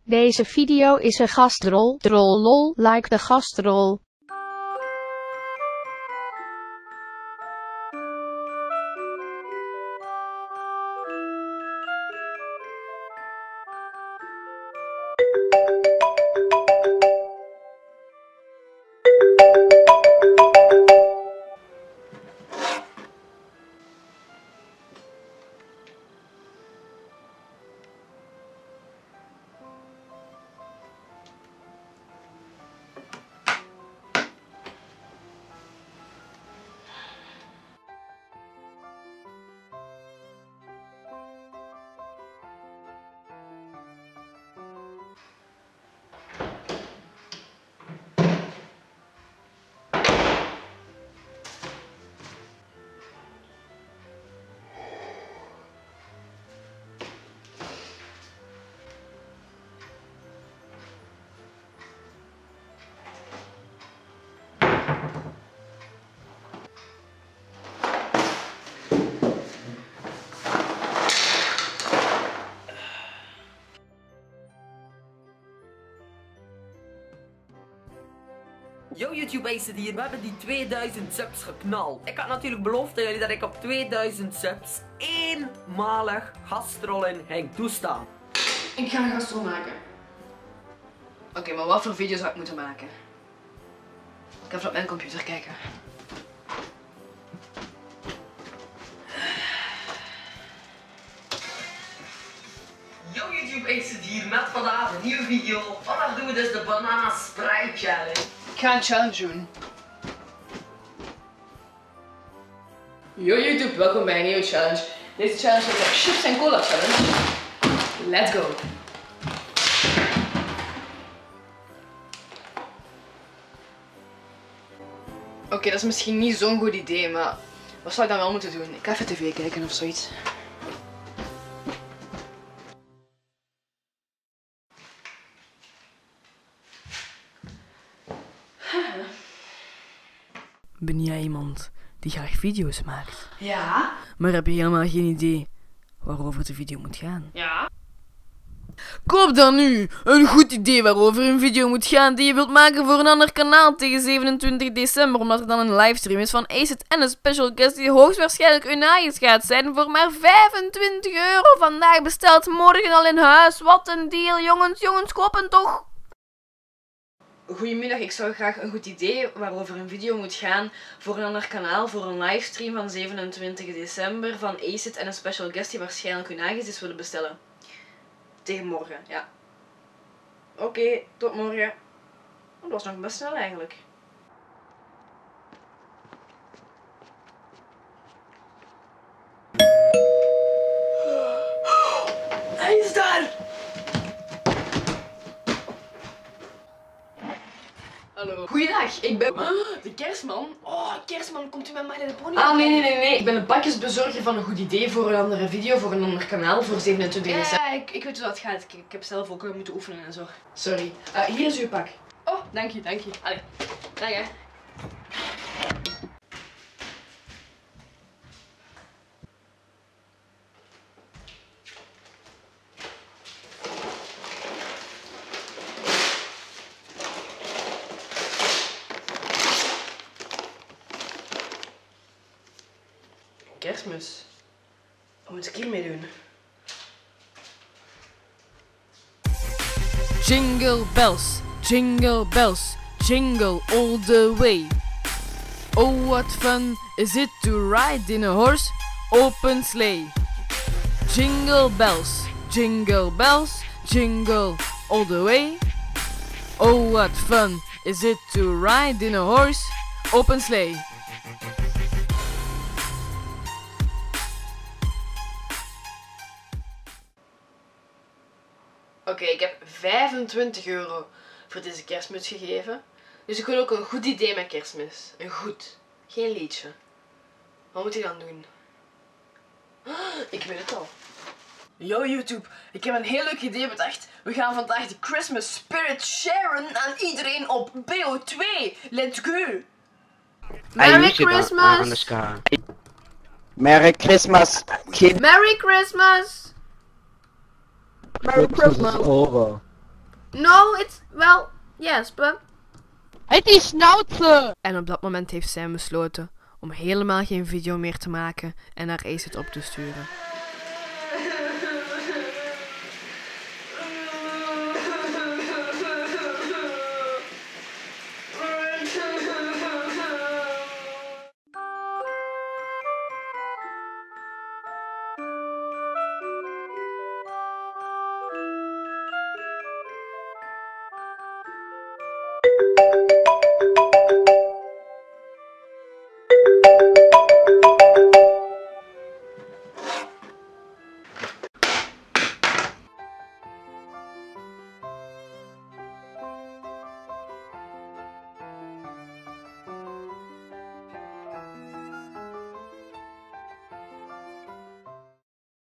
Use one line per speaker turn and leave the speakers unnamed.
Deze video is een gastrol, lol, like de gastrol.
Yo YouTube is het hier, we hebben die 2000 subs geknald. Ik had natuurlijk beloofd aan jullie dat ik op 2000 subs eenmalig gastrollen ging toestaan.
Ik ga een gastrol maken. Oké, maar wat voor video's zou ik moeten maken? Ik ga even op mijn computer kijken.
Yo YouTube is het hier, met vandaag een nieuwe video. Vandaag doen we dus de Banana Spray Challenge.
Ik ga een challenge doen. Yo YouTube, welkom bij een nieuwe challenge. Deze challenge is de Chips en Cola Challenge. Let's go! Oké, dat is misschien niet zo'n goed idee, maar wat zou ik dan wel moeten doen? Ik ga even tv kijken of zoiets.
Ben jij iemand die graag video's maakt?
Ja?
Maar heb je helemaal geen idee waarover de video moet gaan?
Ja?
Koop dan nu een goed idee waarover een video moet gaan die je wilt maken voor een ander kanaal tegen 27 december, omdat er dan een livestream is van Aceit en een special guest die hoogstwaarschijnlijk Unagis gaat zijn voor maar €25. Vandaag besteld, morgen al in huis. Wat een deal, jongens. Jongens, kopen toch!
Goedemiddag, ik zou graag een goed idee waarover een video moet gaan voor een ander kanaal, voor een livestream van 27 december van Aceit en een special guest die waarschijnlijk Unagis is willen bestellen. Tegen morgen, ja. Oké, tot morgen. Dat was nog best snel eigenlijk. Hij is daar! Hallo. Goeiedag, ik ben de Kerstman. Oh, Kerstman, komt u met mij naar de pony? Ah, nee. Ik ben een pakjesbezorger van een goed idee voor een andere video, voor een ander kanaal, voor 27 december. Ja, ik weet hoe dat gaat. Ik heb zelf ook moeten oefenen en zo. Sorry. Hier is uw pak. Oh, dank je. Allee, dag hè. Kerstmis. Wat moet ik hiermee doen?
Jingle bells, jingle all the way. Oh, what fun is it to ride in a horse open sleigh. Jingle bells, jingle all the way. Oh, what fun is it to ride in a horse open sleigh.
Oké, ik heb €25 voor deze kerstmuts gegeven. Dus ik wil ook een goed idee met kerstmis. Een goed. Geen liedje. Wat moet ik dan doen? Ik weet het al. Yo YouTube, ik heb een heel leuk idee bedacht. We gaan vandaag de Christmas Spirit sharen aan iedereen op BO2. Let's go!
Merry Christmas!
Merry Christmas, kid.
Merry Christmas!
Merry Christmas. Over.
No, it's, well, yes, but...
Uit die schnauze!
En op dat moment heeft Sam besloten om helemaal geen video meer te maken en naar Aceit op te sturen.